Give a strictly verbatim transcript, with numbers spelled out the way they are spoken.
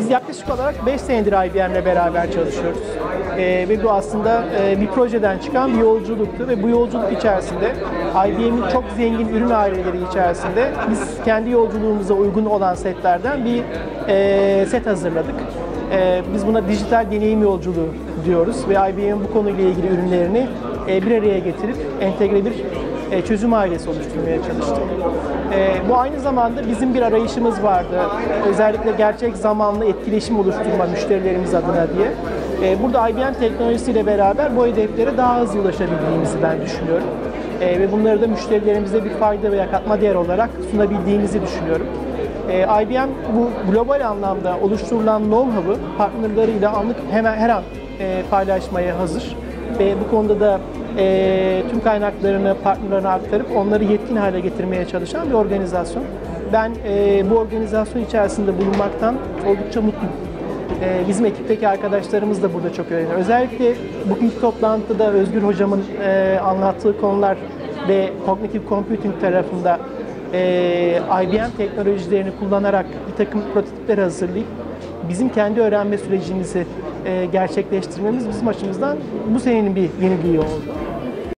Biz yaklaşık olarak beş senedir I B M'le beraber çalışıyoruz. Ee, ve bu aslında e, bir projeden çıkan bir yolculuktu ve bu yolculuk içerisinde I B M'in çok zengin ürün aileleri içerisinde biz kendi yolculuğumuza uygun olan setlerden bir e, set hazırladık. E, biz buna dijital deneyim yolculuğu diyoruz ve I B M'in bu konuyla ilgili ürünlerini e, bir araya getirip entegre bir e, çözüm ailesi oluşturmaya çalıştık. E, bu aynı zamanda bizim bir arayışımız vardı. Özellikle gerçek zamanlı etkileşim oluşturma müşterilerimiz adına diye. E, burada I B M teknolojisiyle beraber bu hedeflere daha hızlı ulaşabildiğimizi ben düşünüyorum. E, ve bunları da müşterilerimize bir fayda veya katma değer olarak sunabildiğimizi düşünüyorum. E, I B M bu global anlamda oluşturulan know-how'ı partnerleriyle anlık hemen her an e, paylaşmaya hazır. Ve bu konuda da e, tüm kaynaklarını partnerlerine aktarıp onları yetkin hale getirmeye çalışan bir organizasyon. Ben e, bu organizasyon içerisinde bulunmaktan oldukça mutluyum. E, bizim ekipteki arkadaşlarımız da burada çok önemli. Özellikle bugünkü toplantıda Özgür Hocam'ın e, anlattığı konular ve Cognitive Computing tarafında e, I B M teknolojilerini kullanarak bir takım prototipler hazırlayıp bizim kendi öğrenme sürecimizi e, gerçekleştirmemiz bizim açımızdan bu senenin bir yeniliği oldu.